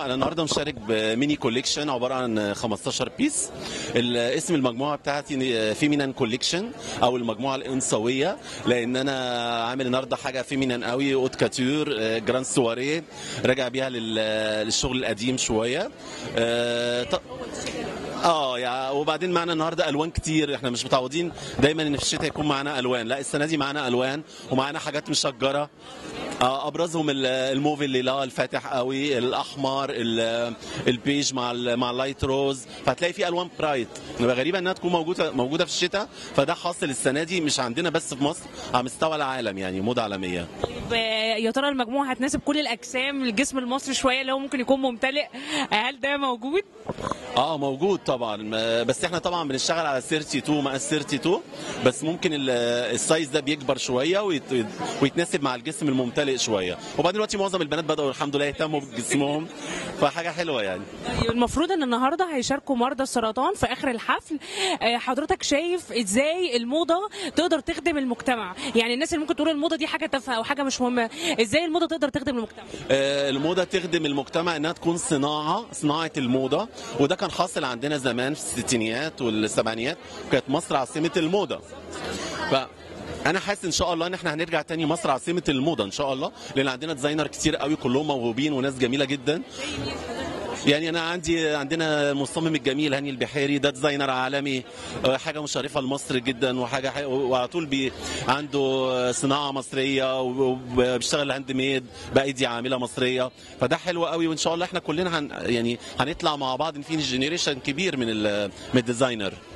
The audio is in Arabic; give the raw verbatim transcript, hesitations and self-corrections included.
انا النهارده مشارك بميني كوليكشن عباره عن خمستاشر بيس. اسم المجموعه بتاعتي فيمينان كوليكشن او المجموعه الانثويه، لان انا عامل النهارده حاجه فيمينان قوي، اوت كاتور جراند سواريه، راجع بيها للشغل القديم شويه. اه يعني وبعدين معنا النهارده الوان كتير، احنا مش متعودين دايما ان في الشتاء يكون معانا الوان، لا السنه دي معانا الوان ومعانا حاجات مشجره. آه ابرزهم الموف اللي لا الفاتح قوي، الاحمر، البيج مع مع اللايت روز، فهتلاقي في الوان برايت غريبه انها تكون موجوده موجوده في الشتاء، فده حاصل السنه دي مش عندنا بس في مصر، على مستوى العالم يعني موضه عالميه. يا ترى المجموعه هتناسب كل الاجسام، الجسم المصري شويه اللي هو ممكن يكون ممتلئ، هل ده موجود؟ اه موجود طبعا، بس احنا طبعا بنشتغل على اتنين وتلاتين مقاس اتنين وتلاتين، بس ممكن السايز ده بيكبر شويه ويتناسب مع الجسم الممتلئ شويه. وبعدين دلوقتي معظم البنات بداوا الحمد لله يهتموا بجسمهم، فحاجه حلوه يعني. المفروض ان النهارده هيشاركوا مرضى السرطان في اخر الحفل، حضرتك شايف ازاي الموضه تقدر تخدم المجتمع؟ يعني الناس اللي ممكن تقول الموضه دي حاجه تافهه او حاجه مش مهمه، ازاي الموضه تقدر تخدم المجتمع؟ الموضه تخدم المجتمع انها تكون صناعه صناعه الموضه، وده كان حاصل عندنا زمان في الستينيات والسبعينيات، وكانت مصر عاصمه الموضه. ف انا حاسس ان شاء الله ان احنا هنرجع تاني مصر عاصمه الموضه ان شاء الله، لان عندنا ديزاينر كتير قوي كلهم موهوبين وناس جميله جدا. يعني انا عندي عندنا المصمم الجميل هاني البحيري، ده ديزاينر عالمي، حاجه مشرفه لمصر جدا، وحاجه وعلى طول بي عنده صناعه مصريه وبيشتغل هاند ميد بايدي عامله مصريه، فده حلو قوي. وان شاء الله احنا كلنا هن يعني هنطلع مع بعض في جينيريشن كبير من من الديزاينر.